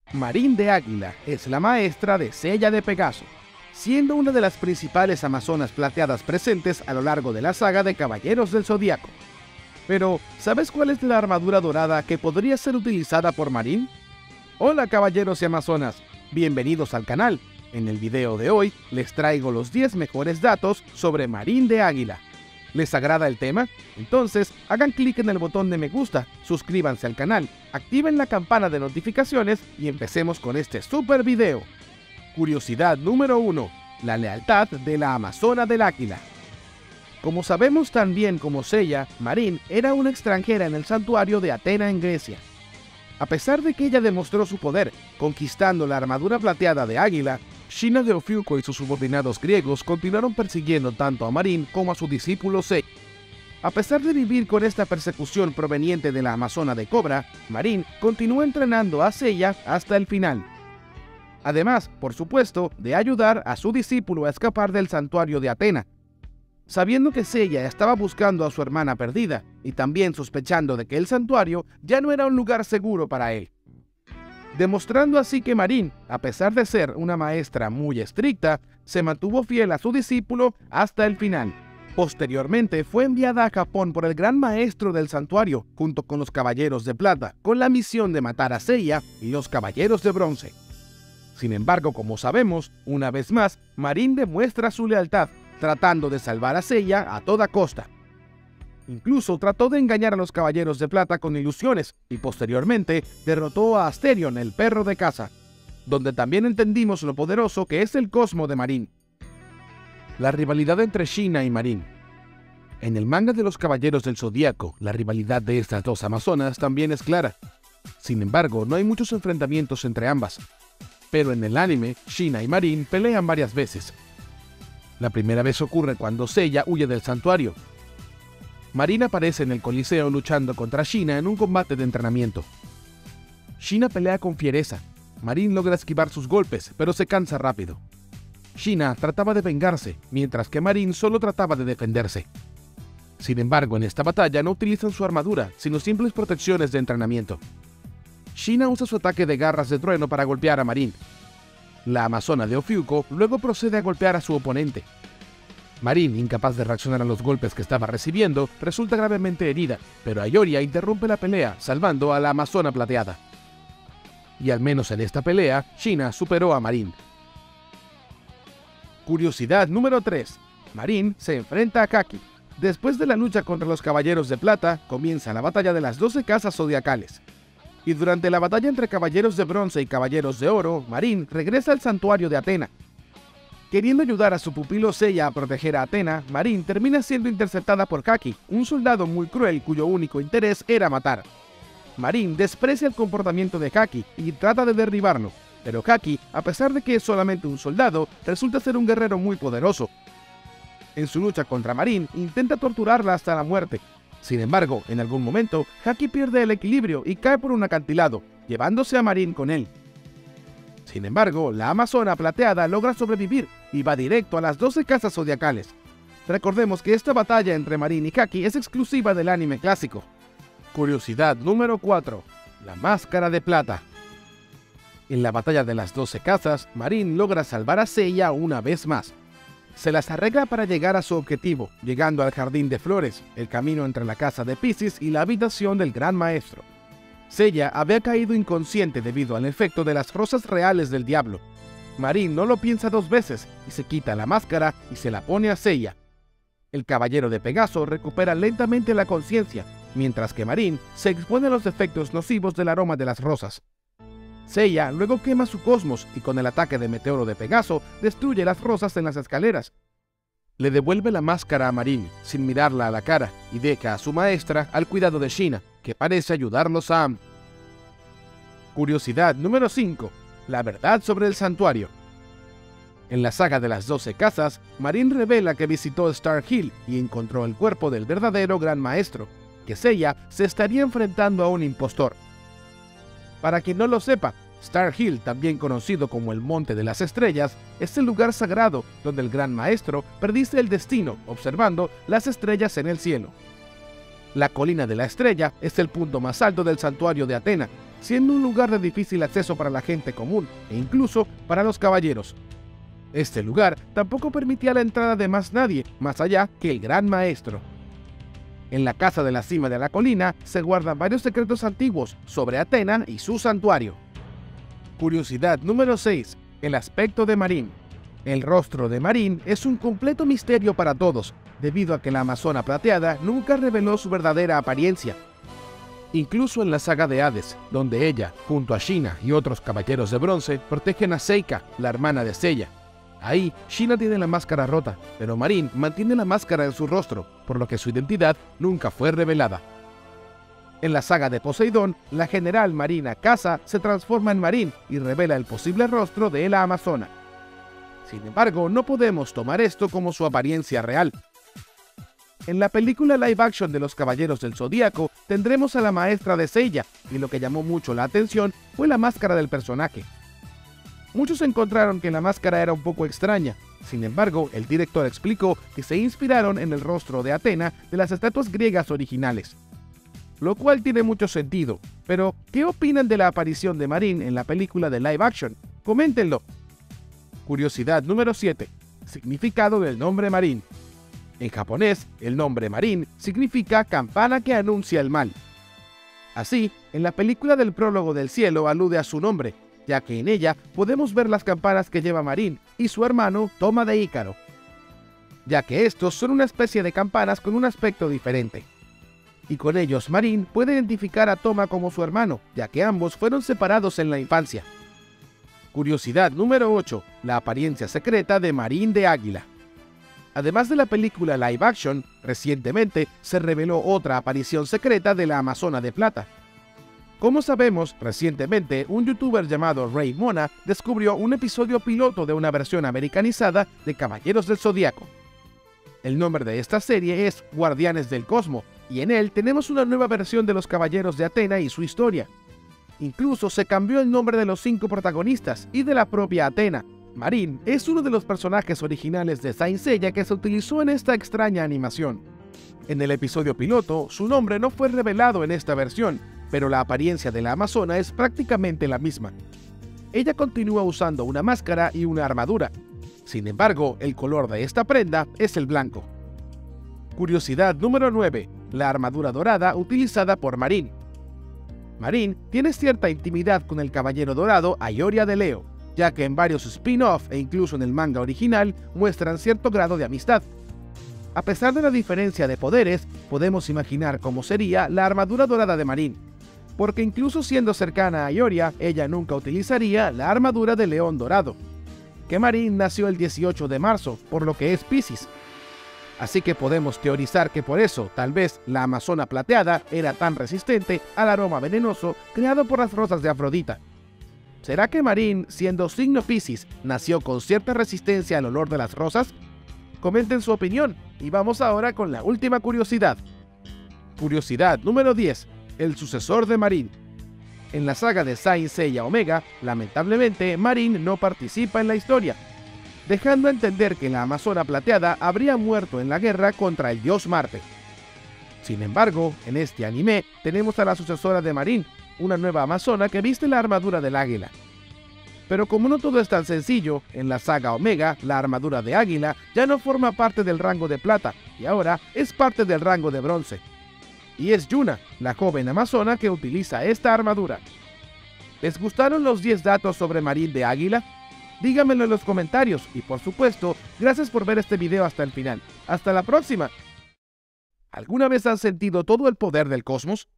Marín de Águila es la maestra de Sella de Pegaso, siendo una de las principales amazonas plateadas presentes a lo largo de la saga de Caballeros del Zodiaco. Pero, ¿sabes cuál es la armadura dorada que podría ser utilizada por Marín? Hola caballeros y amazonas, bienvenidos al canal. En el video de hoy les traigo los 10 mejores datos sobre Marín de Águila. ¿Les agrada el tema? Entonces hagan clic en el botón de me gusta, suscríbanse al canal, activen la campana de notificaciones y empecemos con este super video. Curiosidad número 1. La lealtad de la Amazona del Águila. Como sabemos tan bien como Sella, Marín era una extranjera en el santuario de Atena en Grecia. A pesar de que ella demostró su poder, conquistando la armadura plateada de Águila, Shina de Ofiuco y sus subordinados griegos continuaron persiguiendo tanto a Marín como a su discípulo Sella. A pesar de vivir con esta persecución proveniente de la Amazona de Cobra, Marín continuó entrenando a Sella hasta el final. Además, por supuesto, de ayudar a su discípulo a escapar del santuario de Atena. Sabiendo que Sella estaba buscando a su hermana perdida, y también sospechando de que el santuario ya no era un lugar seguro para él. Demostrando así que Marín, a pesar de ser una maestra muy estricta, se mantuvo fiel a su discípulo hasta el final. Posteriormente fue enviada a Japón por el gran maestro del santuario, junto con los Caballeros de Plata, con la misión de matar a Sella y los Caballeros de Bronce. Sin embargo, como sabemos, una vez más, Marín demuestra su lealtad, tratando de salvar a Sella a toda costa. Incluso trató de engañar a los Caballeros de Plata con ilusiones y posteriormente derrotó a Asterion, el perro de caza, donde también entendimos lo poderoso que es el cosmo de Marín. La rivalidad entre Shina y Marín. En el manga de los Caballeros del Zodiaco, la rivalidad de estas dos amazonas también es clara. Sin embargo, no hay muchos enfrentamientos entre ambas. Pero en el anime, Shina y Marín pelean varias veces. La primera vez ocurre cuando Sella huye del santuario. Marín aparece en el Coliseo luchando contra Shina en un combate de entrenamiento. Shina pelea con fiereza. Marín logra esquivar sus golpes, pero se cansa rápido. Shina trataba de vengarse, mientras que Marín solo trataba de defenderse. Sin embargo, en esta batalla no utilizan su armadura, sino simples protecciones de entrenamiento. Shina usa su ataque de garras de trueno para golpear a Marín. La amazona de Ofiuco luego procede a golpear a su oponente. Marín, incapaz de reaccionar a los golpes que estaba recibiendo, resulta gravemente herida, pero Ayoria interrumpe la pelea, salvando a la amazona plateada. Y al menos en esta pelea, Shina superó a Marín. Curiosidad número 3. Marín se enfrenta a Kaki. Después de la lucha contra los Caballeros de Plata, comienza la batalla de las 12 casas zodiacales. Y durante la batalla entre Caballeros de Bronce y Caballeros de Oro, Marín regresa al santuario de Atena. Queriendo ayudar a su pupilo Sella a proteger a Atena, Marín termina siendo interceptada por Kaki, un soldado muy cruel cuyo único interés era matar. Marín desprecia el comportamiento de Kaki y trata de derribarlo, pero Kaki, a pesar de que es solamente un soldado, resulta ser un guerrero muy poderoso. En su lucha contra Marín, intenta torturarla hasta la muerte. Sin embargo, en algún momento, Kaki pierde el equilibrio y cae por un acantilado, llevándose a Marín con él. Sin embargo, la amazona plateada logra sobrevivir y va directo a las 12 casas zodiacales. Recordemos que esta batalla entre Marín y Kaki es exclusiva del anime clásico. Curiosidad número 4. La máscara de plata. En la batalla de las 12 casas, Marín logra salvar a Sella una vez más. Se las arregla para llegar a su objetivo, llegando al jardín de flores, el camino entre la casa de Piscis y la habitación del gran maestro. Sella había caído inconsciente debido al efecto de las rosas reales del diablo. Marín no lo piensa dos veces y se quita la máscara y se la pone a Sella. El caballero de Pegaso recupera lentamente la conciencia, mientras que Marín se expone a los efectos nocivos del aroma de las rosas. Sella luego quema su cosmos y con el ataque de meteoro de Pegaso destruye las rosas en las escaleras. Le devuelve la máscara a Marín sin mirarla a la cara y deja a su maestra al cuidado de Shina, que parece ayudarlos a... Curiosidad número 5. La verdad sobre el santuario. En la saga de las 12 casas, Marín revela que visitó Star Hill y encontró el cuerpo del verdadero gran maestro, que Sella se estaría enfrentando a un impostor. Para quien no lo sepa, Star Hill, también conocido como el Monte de las Estrellas, es el lugar sagrado donde el gran maestro predice el destino observando las estrellas en el cielo. La colina de la estrella es el punto más alto del santuario de Atena, siendo un lugar de difícil acceso para la gente común e incluso para los caballeros. Este lugar tampoco permitía la entrada de más nadie, más allá que el Gran Maestro. En la casa de la cima de la colina se guardan varios secretos antiguos sobre Athena y su santuario. Curiosidad número 6. El aspecto de Marín. El rostro de Marín es un completo misterio para todos, debido a que la amazona plateada nunca reveló su verdadera apariencia. Incluso en la saga de Hades, donde ella, junto a Sheena y otros caballeros de bronce, protegen a Seika, la hermana de Seiya. Ahí, Sheena tiene la máscara rota, pero Marín mantiene la máscara en su rostro, por lo que su identidad nunca fue revelada. En la saga de Poseidón, la general marina Kasa se transforma en Marín y revela el posible rostro de la amazona. Sin embargo, no podemos tomar esto como su apariencia real. En la película live action de los Caballeros del Zodíaco, tendremos a la maestra de Seiya, y lo que llamó mucho la atención fue la máscara del personaje. Muchos encontraron que la máscara era un poco extraña. Sin embargo, el director explicó que se inspiraron en el rostro de Athena de las estatuas griegas originales. Lo cual tiene mucho sentido, pero ¿qué opinan de la aparición de Marín en la película de live action? Coméntenlo. Curiosidad número 7. Significado del nombre Marín. En japonés, el nombre Marín significa campana que anuncia el mal. Así, en la película del prólogo del cielo alude a su nombre, ya que en ella podemos ver las campanas que lleva Marín y su hermano Toma de Ícaro, ya que estos son una especie de campanas con un aspecto diferente. Y con ellos Marín puede identificar a Toma como su hermano, ya que ambos fueron separados en la infancia. Curiosidad número 8. La apariencia secreta de Marín de Águila. Además de la película live action, recientemente se reveló otra aparición secreta de la Amazona de Plata. Como sabemos, recientemente un youtuber llamado Rey Mona descubrió un episodio piloto de una versión americanizada de Caballeros del Zodíaco. El nombre de esta serie es Guardianes del Cosmo, y en él tenemos una nueva versión de los Caballeros de Athena y su historia. Incluso se cambió el nombre de los 5 protagonistas y de la propia Athena. Marín es uno de los personajes originales de Saint Seiya que se utilizó en esta extraña animación. En el episodio piloto, su nombre no fue revelado en esta versión, pero la apariencia de la amazona es prácticamente la misma. Ella continúa usando una máscara y una armadura. Sin embargo, el color de esta prenda es el blanco. Curiosidad número 9. La armadura dorada utilizada por Marín. Marín tiene cierta intimidad con el caballero dorado Ayoria de Leo, ya que en varios spin-off e incluso en el manga original muestran cierto grado de amistad. A pesar de la diferencia de poderes, podemos imaginar cómo sería la armadura dorada de Marín, porque incluso siendo cercana a Ayoria, ella nunca utilizaría la armadura de león dorado, que Marín nació el 18 de marzo, por lo que es Piscis. Así que podemos teorizar que por eso, tal vez, la amazona plateada era tan resistente al aroma venenoso creado por las rosas de Afrodita. ¿Será que Marín, siendo signo Piscis, nació con cierta resistencia al olor de las rosas? Comenten su opinión, y vamos ahora con la última curiosidad. Curiosidad número 10. El sucesor de Marín. En la saga de Saint Seiya Omega, lamentablemente, Marín no participa en la historia, dejando a entender que la amazona plateada habría muerto en la guerra contra el dios Marte. Sin embargo, en este anime tenemos a la sucesora de Marín, una nueva amazona que viste la armadura del águila. Pero como no todo es tan sencillo, en la saga Omega, la armadura de águila ya no forma parte del rango de plata, y ahora es parte del rango de bronce. Y es Yuna, la joven amazona que utiliza esta armadura. ¿Les gustaron los 10 datos sobre Marín de Águila? Díganmelo en los comentarios y por supuesto, gracias por ver este video hasta el final. ¡Hasta la próxima! ¿Alguna vez han sentido todo el poder del cosmos?